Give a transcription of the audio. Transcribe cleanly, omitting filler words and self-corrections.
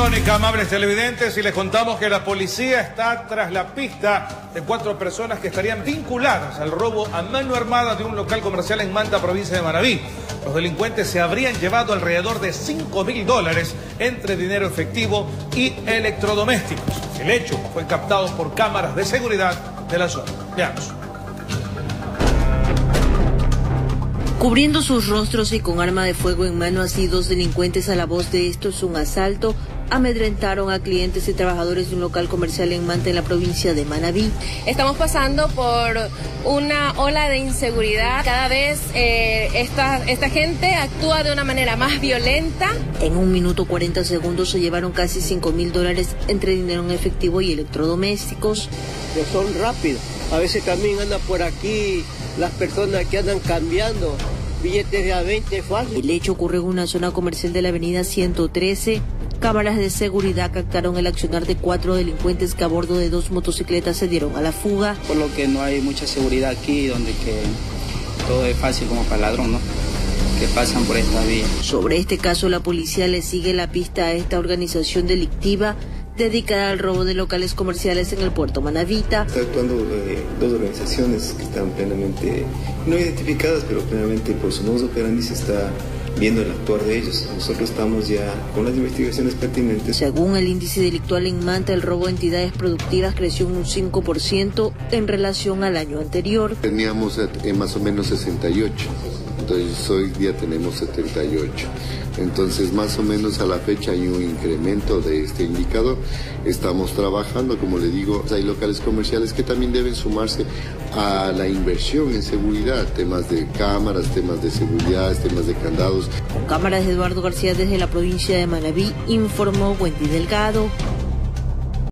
Crónica, amables televidentes, y les contamos que la policía está tras la pista de 4 personas que estarían vinculadas al robo a mano armada de un local comercial en Manta, provincia de Manabí. Los delincuentes se habrían llevado alrededor de $5.000 entre dinero efectivo y electrodomésticos. El hecho fue captado por cámaras de seguridad de la zona. Veamos. Cubriendo sus rostros y con arma de fuego en mano, así 2 delincuentes, a la voz de "esto es un asalto", amedrentaron a clientes y trabajadores de un local comercial en Manta, en la provincia de Manabí. Estamos pasando por una ola de inseguridad. Cada vez esta gente actúa de una manera más violenta. En 1 minuto 40 segundos se llevaron casi $5.000 entre dinero en efectivo y electrodomésticos. Que son rápidos. A veces también andan por aquí las personas que andan cambiando billetes de a 20 falsos. El hecho ocurre en una zona comercial de la avenida 113. Cámaras de seguridad captaron el accionar de 4 delincuentes que a bordo de 2 motocicletas se dieron a la fuga. Por lo que no hay mucha seguridad aquí, donde que todo es fácil como para ladrón, ¿no? Que pasan por esta vía. Sobre este caso, la policía le sigue la pista a esta organización delictiva dedicada al robo de locales comerciales en el puerto Manavita. Está actuando 2 organizaciones que están plenamente, no identificadas, pero plenamente por su modus operandi se está viendo el actuar de ellos. Nosotros estamos ya con las investigaciones pertinentes. Según el índice delictual en Manta, el robo de entidades productivas creció en un 5% en relación al año anterior. Teníamos más o menos 68, entonces hoy día tenemos 78. Entonces, más o menos a la fecha hay un incremento de este indicador. Estamos trabajando, como le digo, hay locales comerciales que también deben sumarse a la inversión en seguridad, temas de cámaras, temas de seguridad, temas de candados. Con cámaras de Eduardo García desde la provincia de Manabí, informó Wendy Delgado.